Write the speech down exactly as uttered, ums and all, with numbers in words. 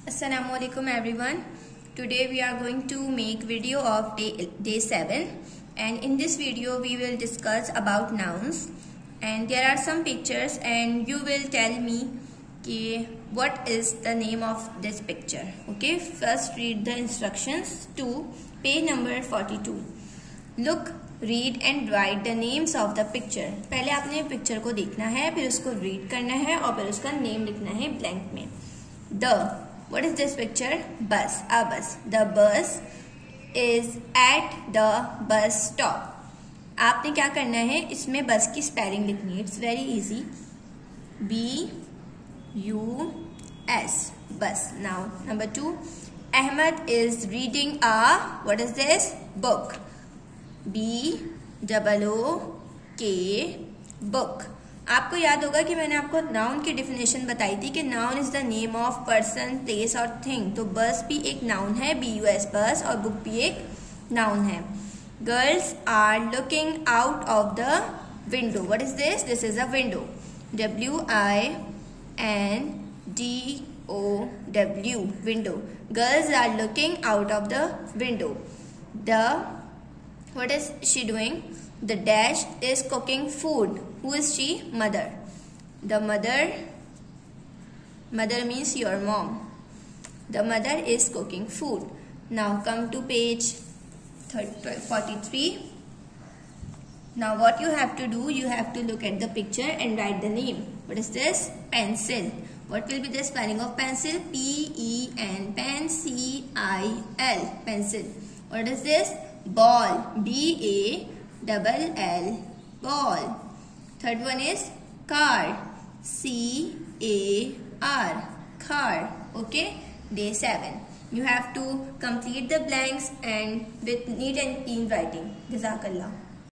Assalamualaikum everyone. Today we are going to make video of day, day seven, and in this video we will discuss about nouns, and there are some pictures and you will tell me ki what is the name of this picture. Okay, first read the instructions to page number forty-two. Look, read and write the names of the picture. पहले आपने picture को देखना है, फिर उसको read करना है और फिर उसका नेम लिखना है ब्लैंक में. The What is this picture? Bus. A bus. The bus is at the bus stop. आपने क्या करना है, इसमें बस की स्पेलिंग लिखनी है. It's very easy. B U S. Bus. Now number two. Ahmed is reading a what is this? Book. B double O K book. आपको याद होगा कि मैंने आपको नाउन की डिफिनेशन बताई थी कि noun is the name of person, place और थिंग. तो बस भी एक नाउन है, बी यू एस बस, और बुक भी एक नाउन है. Girls are looking out of the window. What is this? This is a window. W I N D O W window. Girls are looking out of the window. The what is she doing? The dash is cooking food. Who is she? Mother. The mother, mother means your mom. The mother is cooking food. Now come to page forty-three. Now what you have to do, you have to look at the picture and write the name. What is this? Pencil. What will be the spelling of pencil? P E N. Pen. C I L. Pencil. What is this? Ball. B A double L. Ball. Third one is car. C A R. Car. Okay. Day seven. You have to complete the blanks and with neat and clean writing. Jazakallah.